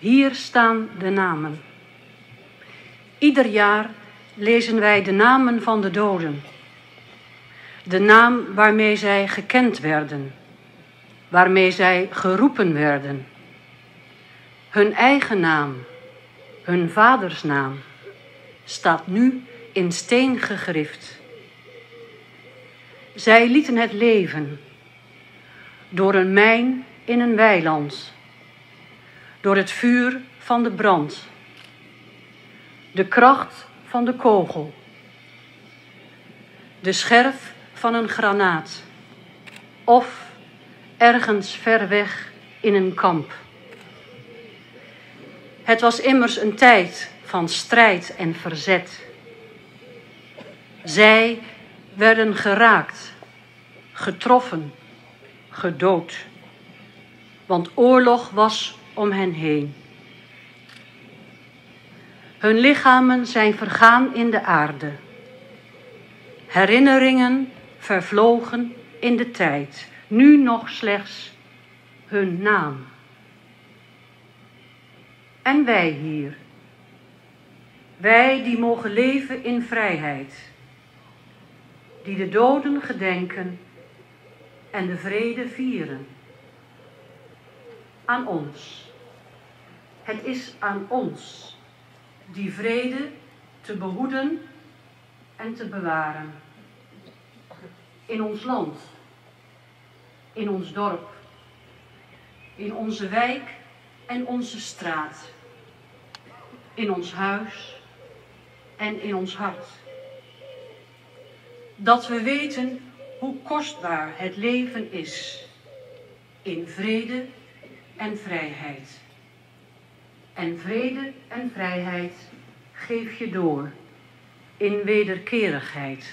Hier staan de namen. Ieder jaar lezen wij de namen van de doden. De naam waarmee zij gekend werden, waarmee zij geroepen werden. Hun eigen naam, hun vaders naam, staat nu in steen gegrift. Zij lieten het leven door een mijn in een weiland, door het vuur van de brand, de kracht van de kogel, de scherf van een granaat of ergens ver weg in een kamp. Het was immers een tijd van strijd en verzet. Zij werden geraakt, getroffen, gedood, want oorlog was om hen heen. Hun lichamen zijn vergaan in de aarde. Herinneringen vervlogen in de tijd, nu nog slechts hun naam. En wij hier, wij die mogen leven in vrijheid, die de doden gedenken en de vrede vieren. Aan ons, het is aan ons die vrede te behoeden en te bewaren. In ons land, in ons dorp, in onze wijk en onze straat, in ons huis en in ons hart. Dat we weten hoe kostbaar het leven is in vrede en vrijheid. En vrede en vrijheid geef je door in wederkerigheid.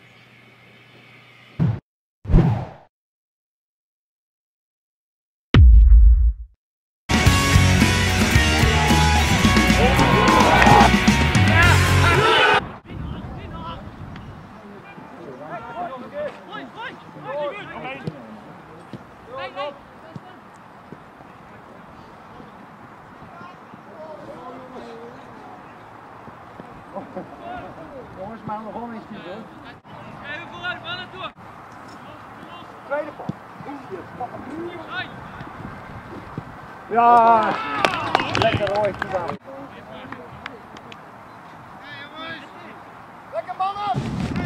Jongens, maar nog wel eens niet hoor. Even vooruit, mannen door. Tweede pas. Ja, lekker hoor. Lekker mannen!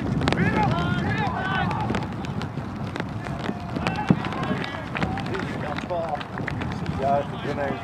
Ja, het is ineens.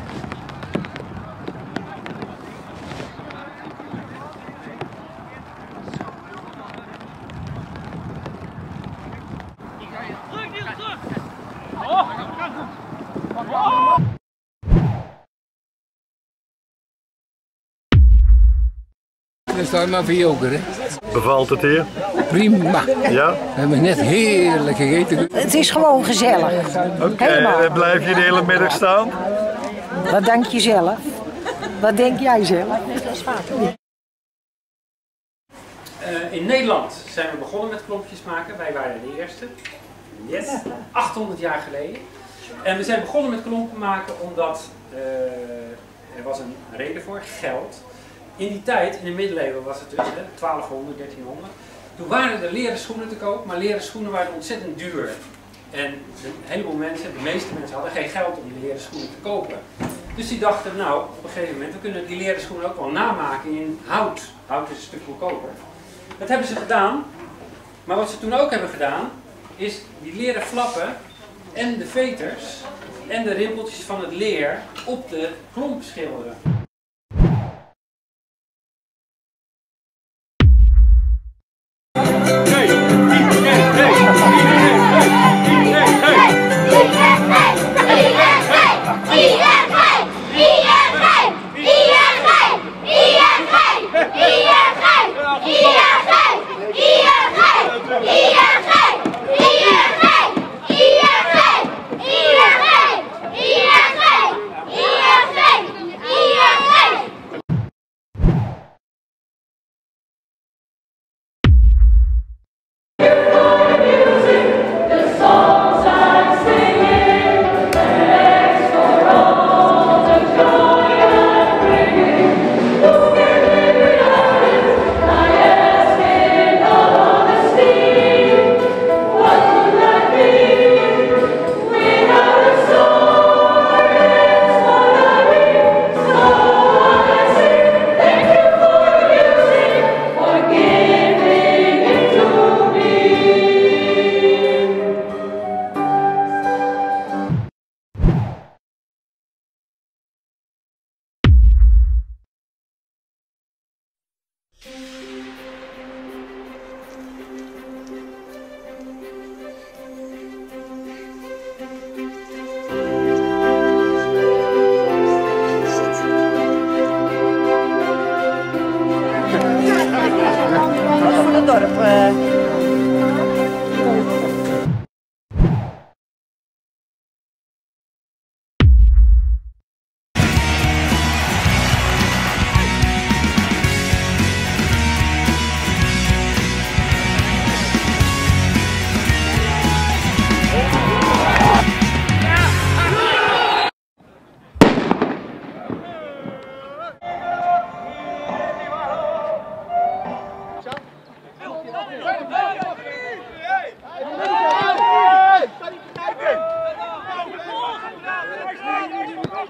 We staan maar voor joker, hè? Bevalt het hier? Prima. Ja? We hebben net heerlijk gegeten. Het is gewoon gezellig. Oké, blijf je de hele middag staan? Wat denk je zelf? Wat denk jij zelf? In Nederland zijn we begonnen met klompjes maken. Wij waren de eerste. Yes. 800 jaar geleden. En we zijn begonnen met klompen maken omdat er was een reden voor, geld. In die tijd, in de middeleeuwen was het dus, 1200, 1300. Toen waren er leren schoenen te koop, maar leren schoenen waren ontzettend duur. En een heleboel mensen, de meeste mensen hadden geen geld om die leren schoenen te kopen. Dus die dachten, nou, op een gegeven moment, we kunnen die leren schoenen ook wel namaken in hout. Hout is een stuk goedkoper. Dat hebben ze gedaan, maar wat ze toen ook hebben gedaan, is die leren flappen en de veters en de rimpeltjes van het leer op de klomp schilderen. ING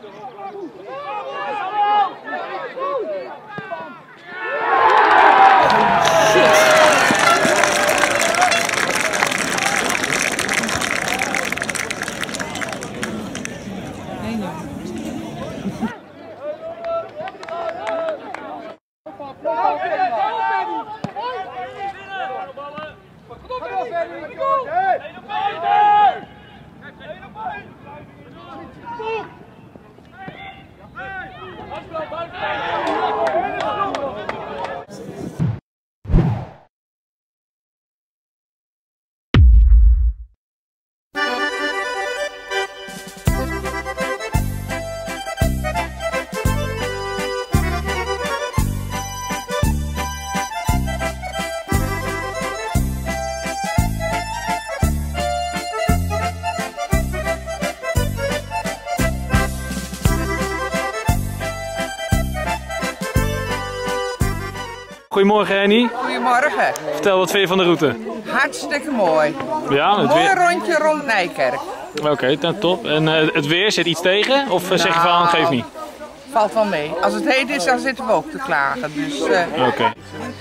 Goedemorgen Henny. Goedemorgen. Vertel, wat vind je van de route? Hartstikke mooi. Ja, het Mooi weer. rondje rond Nijkerk. Oké, top. En het weer, zit iets tegen? Of zeg je van, geef niet? Valt wel mee. Als het heet is, dan zitten we ook te klagen. Dus, Oké.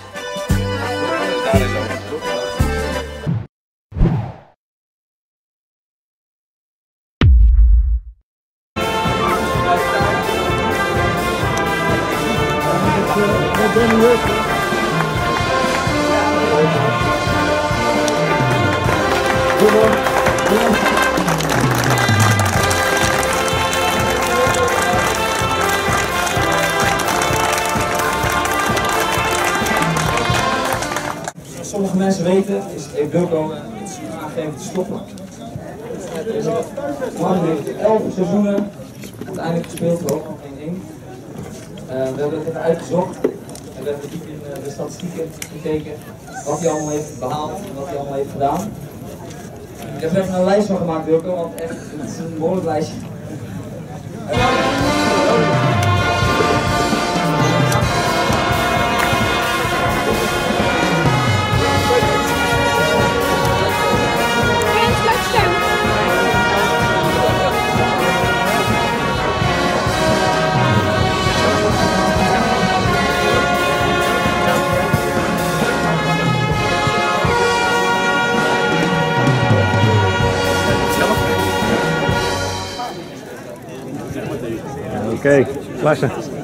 Sommige mensen weten, heeft Wilco aangegeven te stoppen. Mannen heeft 11 seizoenen uiteindelijk gespeeld, ook nog 1-1. We hebben het even uitgezocht en we hebben diep in de statistieken gekeken wat hij allemaal heeft behaald en wat hij allemaal heeft gedaan. Ik heb er even een lijst van gemaakt, Wilco, want echt, het is een behoorlijk lijstje. Oké, klasse.